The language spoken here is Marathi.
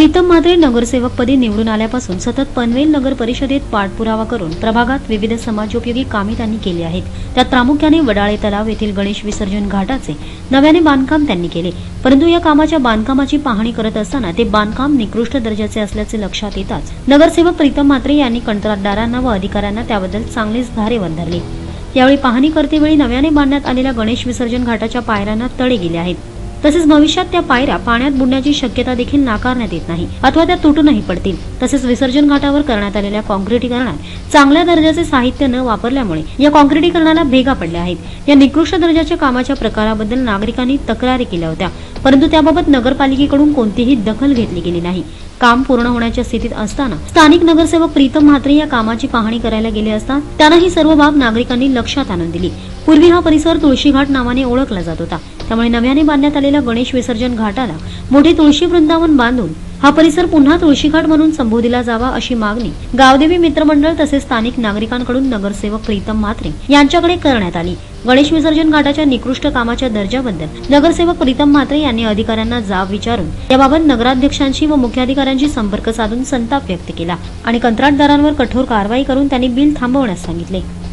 प्रीतम म्हात्रे नगरसेवकपदी निवडून आल्यापासून सतत पनवेल नगर परिषदेत पाठपुरावा करून प्रभागात विविध समाजोपयोगी कामे त्यांनी केली आहेत। त्यात प्रामुख्याने वडाळे तलाव येथील गणेश विसर्जन घाटाचे नव्याने बांधकाम त्यांनी केले, परंतु या कामाच्या बांधकामाची पाहणी करत असताना ते बांधकाम निकृष्ट दर्जाचे असल्याचे लक्षात येताच नगरसेवक प्रीतम म्हात्रे यांनी कंत्राटदारांना व अधिकाऱ्यांना त्याबद्दल चांगलेच धारेवर धरले। यावेळी पाहणी करतेवेळी नव्याने बांधण्यात आलेल्या गणेश विसर्जन घाटाच्या पायऱ्यांना तडे गेले आहेत। तसेच भविष्यात त्या पायऱ्या पाण्यात बुडण्याची शक्यता देखील नाकारण्यात येत नाही अथवा त्या तुटूनही पडतील। तसेच विसर्जन घाटावर करण्यात आलेल्या काँक्रिटीकरणात चांगल्या दर्जाचे साहित्य न वापरल्यामुळे या काँक्रिटीकरणाला भेगा पडल्या आहेत। या निकृष्ट दर्जाच्या कामाच्या प्रकाराबद्दल नागरिकांनी तक्रारी केल्या होत्या, परंतु त्याबाबत नगरपालिकेकडून कोणतीही दखल घेतली गेली नाही। काम पूर्ण होण्याच्या स्थितीत असताना स्थानिक नगरसेवक प्रीतम म्हात्रे या कामाची पाहणी करायला गेले असता त्यांना ही सर्व बाब नागरिकांनी लक्षात आणून दिली। पूर्वी हा परिसर तुळशीघाट नावाने ओळखला जात होता, त्यामुळे नव्याने बांधण्यात आलेल्या गणेश विसर्जन घाटाला मोठे तुळशी वृंदावन बांधून हा परिसर पुन्हा तुळशीघाट म्हणून संबोधिला जावा अशी मागणी गावदेवी मित्रमंडळ तसेच स्थानिक नागरिकांकडून नगरसेवक प्रीतम म्हात्रे यांच्याकडे करण्यात आली। गणेश विसर्जन घाटाच्या निकृष्ट कामाच्या दर्जाबद्दल नगरसेवक प्रीतम म्हात्रे यांनी अधिकाऱ्यांना जाब विचारून याबाबत नगराध्यक्षांशी व मुख्याधिकाऱ्यांशी संपर्क साधून संताप व्यक्त केला आणि कंत्राटदारांवर कठोर कारवाई करून त्यांनी बिल थांबवण्यास सांगितले।